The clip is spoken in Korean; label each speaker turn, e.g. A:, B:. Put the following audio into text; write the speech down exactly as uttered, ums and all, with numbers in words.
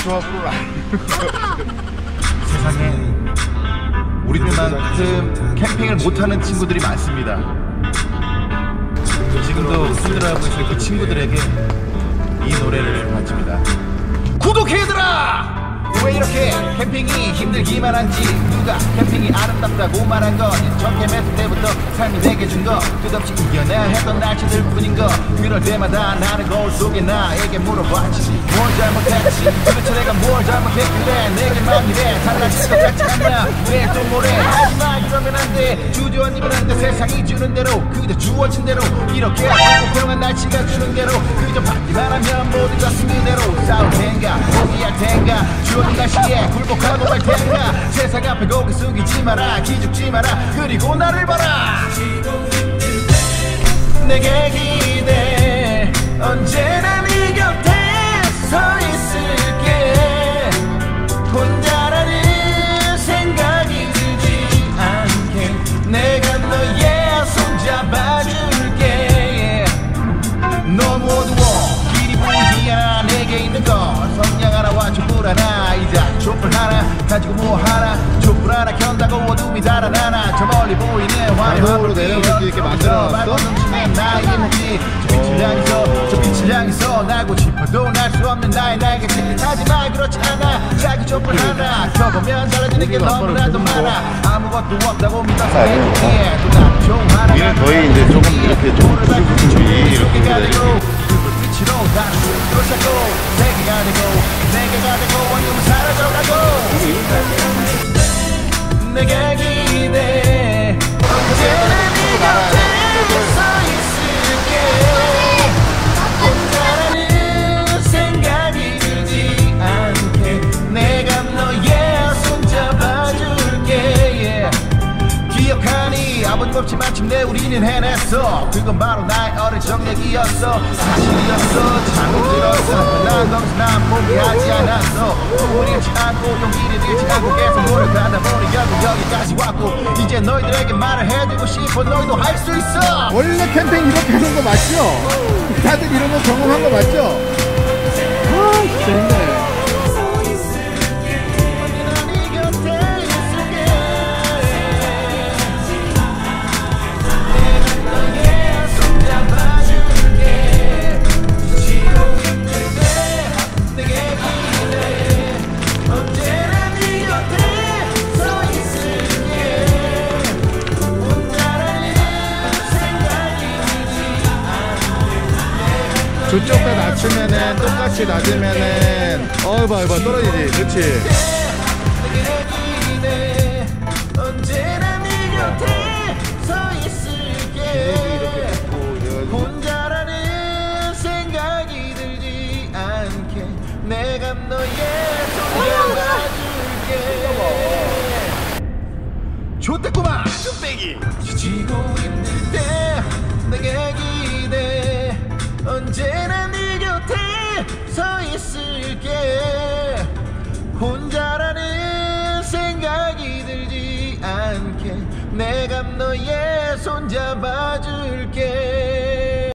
A: 조합으로 세상에 우리들만큼 캠핑을 못하는 친구들이 많습니다. 지금도 힘들어하고 있을 그 친구들에게 이 노래를 바칩니다. 구독해들아! 왜 이렇게 캠핑이 힘들기만 한지, 누가 캠핑이 아름답다고 말한 거지. 첫 캠했을 때부터 삶이 내게 준 거 끝없이 이겨내야 했던 날씨들 뿐인 거. 그럴 때마다 나는 거울 속에 나에게 물어봤지, 뭘 잘못했지, 도대체 내가 뭘 잘못했길래 내게만 이래 달라질 것 같지 않나. 왜 또 뭐래, 하지마 그러면 안돼. 주저앉으면 안돼. 세상이 주는 대로 그저 주어진 대로, 이렇게 고통한 날씨가 주는 대로 그저 받기만 하면 모두가 순위대로. 싸울 텐가 포기할 텐가, 주어진 날씨에 굴복하고 말 텐가. 세상 앞에 고개 숙이지 마라, 기죽지 마라, 그리고 나를 봐라. 내게 기대, 언제나 네 곁에 서 있을게. 혼자라는 생각이 들지 않게 내가 너의 손 잡아줄게. 너무 어두워 길이 보이지 않아 내게 있는 것. 성냥 하나와 촛불 하나, 이자 촛불 하나 가지고 뭐 하나. 촛불 하나 켠다고 어둠이 달아나나. 저 멀리 보이는 화려한
B: 내려올 수 있게 만들어놨어?
A: 나의 눈이 저 빛을 향해서, 저 빛을 향해서 날고 싶어도 날 수 없는 나의 날개짓. 하지만 그렇지 않아. 작은 촛불 하나 켜보면 달라지는 게 너무나도 많아. 아무것도 없다고 믿어서 해줄게. 또 나를 좋아하라.
B: 우리는 거의 이제 조금 이렇게 좀 부지부지 이렇게 되고,
A: 빛으로 다시 쫓아고 세계가 되고 내게가 되고 원룸은 사라져가고. 내게 기대, 언제나 네 곁에 서 있을게. 혼자라는 생각이 들지 않게 내가 너의 손 잡아줄게. yeah. 기억하니 아버님 없이 마침내 우리는 해냈어. 그건 바로 나의 어릴 적 얘기였어. 사실이었어. 잘못 들었어. 난 거기서 난 포기하지 않았어. 꿈을 잃지 않고 용기를 잃지 않고 계속 노력하다 보니 결국 여기까지 왔고, 이제 너희들에게 말을 해주고 싶어. 너희도 할 수 있어.
B: 원래 캠핑 이렇게 하는 거 맞죠? 다들 이런 거 경험한 거 맞죠? 아 진짜 힘드네. 저쪽에 낮추면은 똑같이 낮으면은 어 봐 봐 떨어지지. 그렇지.
A: 언제나 네 곁에 서 있을게. 혼자라는 생각이 들지 않게 내가 너의 손 잡아줄게. 좋댔구만 쭈빼기. 지치고 힘들 때 내게 기대, 언제나 네 곁에 서 있을게. 혼자라는 생각이 들지 않게 내가 너의 손 잡아줄게.